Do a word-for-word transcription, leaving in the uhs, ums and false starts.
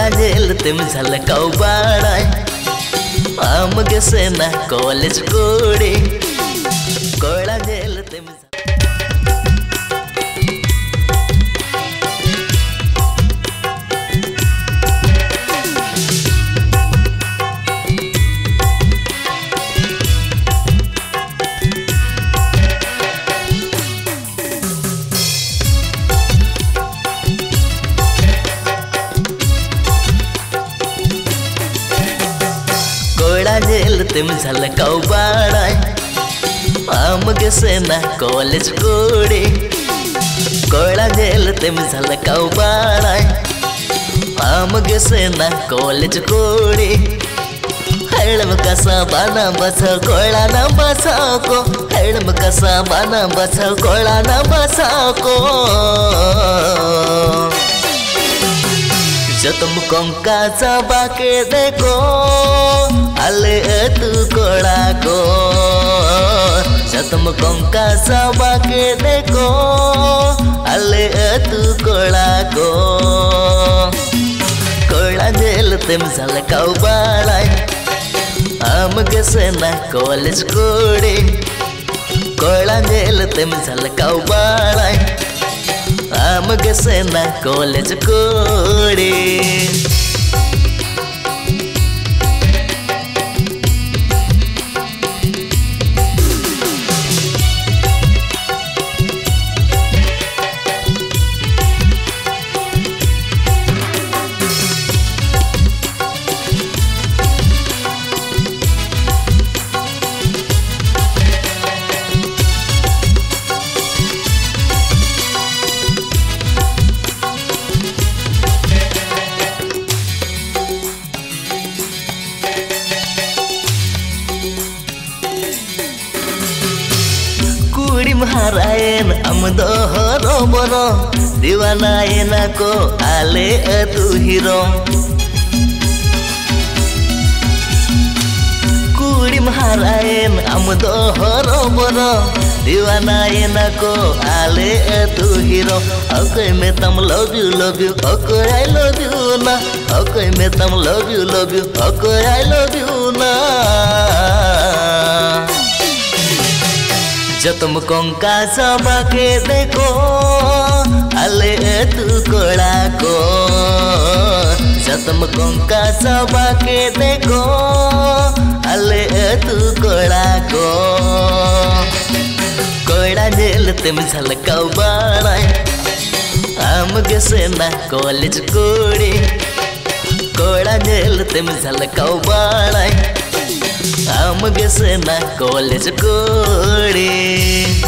कोड़ा jail तिम झलकाऊ बाड़ाय आमगे सेना कॉलेज कोड़ी कोड़ा जेल तिम कोड़ा जेल तिम झलकाऊ बाड़ाय आमगे सेना कॉलेज कोड़ी कोड़ा जेल तिम झलकाऊ बाड़ाय आमगे सेना कॉलेज कोड़ी हेड़म कसा बाना बसा कोड़ा ना बसा को हेड़म कसा बाना बसा कोड़ा ना बसा को जो तुम कंका चाबा के देखो अले तू कोड़ा को जो तुम कंका चाबा के देखो अले तू कोड़ा को कोड़ा जेल तिम झलकाऊ बाड़ाय आमगे सेना कॉलेज कोड़ी कोड़ा जेल तिम झलकाऊ बाड़ाय आमगे सेना कॉलेज कोड़ी कुड़ी महारायन अमदो हरो बरो दीवानायन को आले तू हीरो कुड़ी महारायन अमदो हरो बरो दीवानायन को आले तू हीरो ओके में तम love you love you okay I love you ना ओके में तम love you love you okay I love you ना जो तुम कंका चाबा के देखो अले तू कोड़ा को जो तुम कंका चाबा के देखो अले तू कोड़ा को कोड़ा जेल तिम झलकाऊ बाड़ाय आमगे सेना कॉलेज कोड़ी कोड़ा जेल तिम झलकाऊ बाड़ाय आमगे सेना कॉलेज कोड़ी।